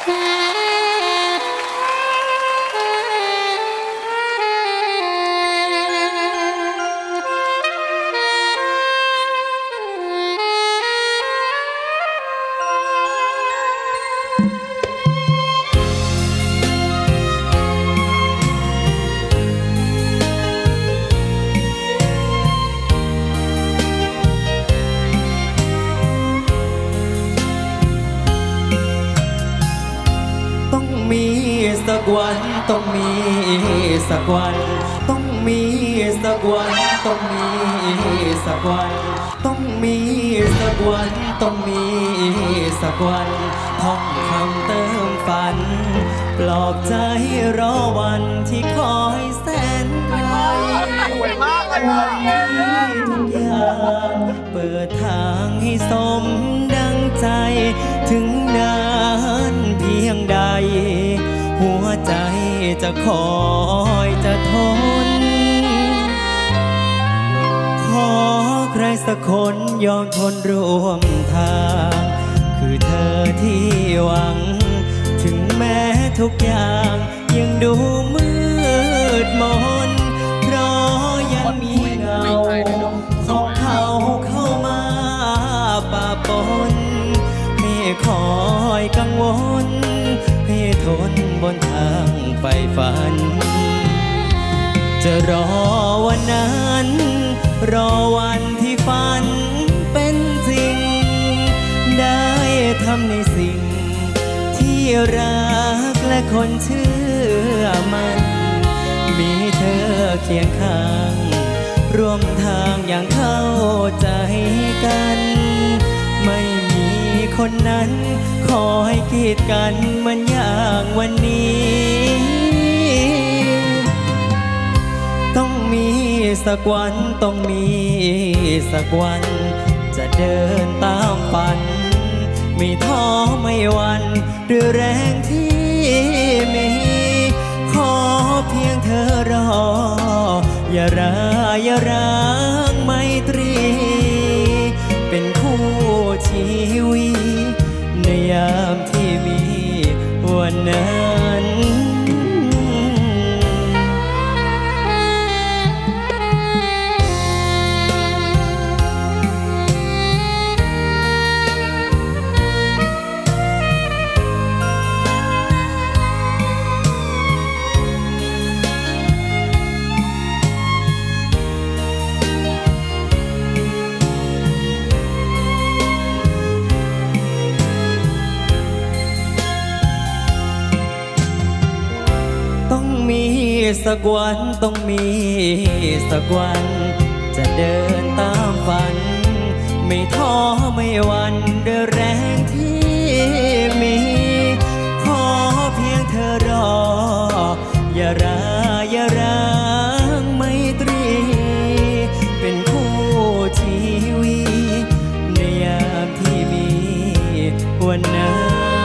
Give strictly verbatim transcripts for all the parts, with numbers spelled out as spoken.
สักวันต้องมีสักวันต้องมีสักวันต้องมีสักวันต้องมีสักวันต้องมีสักวันท่องคำเติมฝันปลอบใจรอวันที่คอยแสนไกลวันนี้ทุกอย่างเปิดทางให้สมดังใจถึงนานเพียงใดหัวใจจะคอยจะทนขอใครสักคนยอมทนร่วมทางคือเธอที่หวังถึงแม้ทุกอย่างยังดูมืดมนเพราะยังมีเงาของเขาเข้ามาปะปนให้คอยกังวลให้ทนบนทางไฟฝันจะรอวันนั้นรอวันที่ฝันเป็นจริงได้ทำในสิ่งที่รักและคนเชื่อมันมีเธอเคียงข้างร่วมทางอย่างเข้าใจกันไม่มีคนนั้นขอให้กีดกันเหมือนอย่างวันนี้ต้องมีสักวันต้องมีสักวันจะเดินตามฝันไม่ท้อไม่หวั่นด้วยแรงที่มีขอเพียงเธอรออย่าราอย่าร้างไมตรีเป็นคู่ชีวิตในยามที่มีวันนั้นมีสักวันต้องมีสักวันจะเดินตามฝันไม่ท้อไม่หวั่นด้วยแรงที่มีขอเพียงเธอรออย่าราอย่าร้างไมตรีเป็นคู่ชีวิตในยามที่มีวันนั้น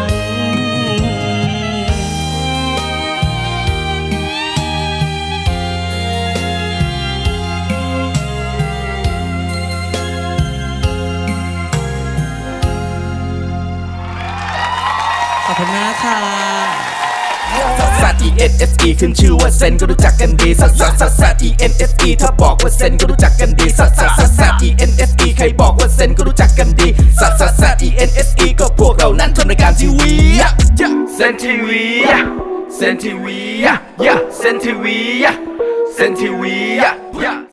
ขอบคุณมากค่ะซัสซัส E N S E ขึ้นชื่อว่าเซนก็รู้จักกันดีซัสซัสซัสซัส E N S E ถ้าบอกว่าเซนก็รู้จักกันดีซัสซัสซัสซัส E N S E ใครบอกว่าเซนก็รู้จักกันดีซัสซัสซัส E N S E ก็พวกเรานั้นทำรายการทีวีเซนทีวีเซนทีวีเซนทีวีเซนทีวี